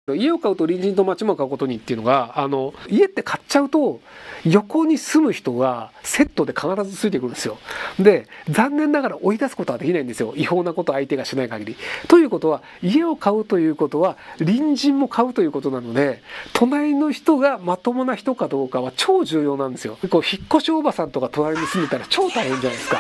家を買うと隣人と町も買うことにっていうのが家って買っちゃうと横に住む人がセットで必ずついてくるんですよ。で残念ながら追い出すことはできないんですよ、違法なことを相手がしない限り。ということは家を買うということは隣人も買うということなので、隣の人がまともな人かどうかは超重要なんですよ。引っ越しおばさんとか隣に住んでたら超大変じゃないですか。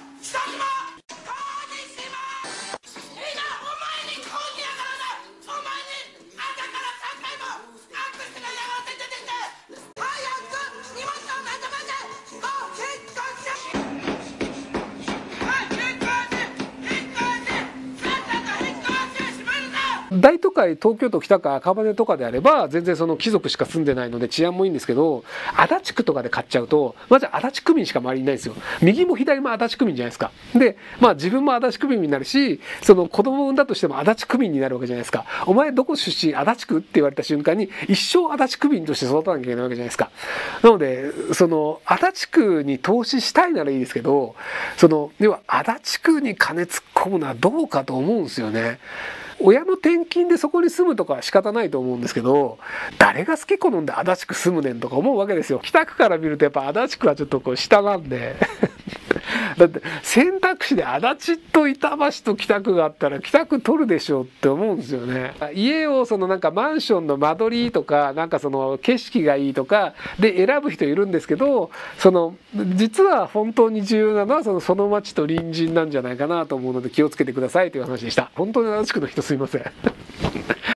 大都会東京都北区赤羽とかであれば全然その貴族しか住んでないので治安もいいんですけど、足立区とかで買っちゃうとまず足立区民しか周りにいないんですよ。右も左も足立区民じゃないですか。で自分も足立区民になるし、その子供を産んだとしても足立区民になるわけじゃないですか。お前どこ出身？足立区って言われた瞬間に一生足立区民として育たなきゃいけないわけじゃないですか。なのでその足立区に投資したいならいいですけど、要は足立区に金突っ込むのはどうかと思うんですよね。親の転勤でそこに住むとかは仕方ないと思うんですけど、誰が好き好んで足立区住むねんとか思うわけですよ。北区から見るとやっぱ足立区はちょっと下なんでだって選択肢で足立と板橋と北区があったら北区取るでしょうって思うんですよね。家をマンションの間取りとか景色がいいとかで選ぶ人いるんですけど、実は本当に重要なのはその町と隣人なんじゃないかなと思うので気をつけてくださいという話でした。本当に足立区の人すいません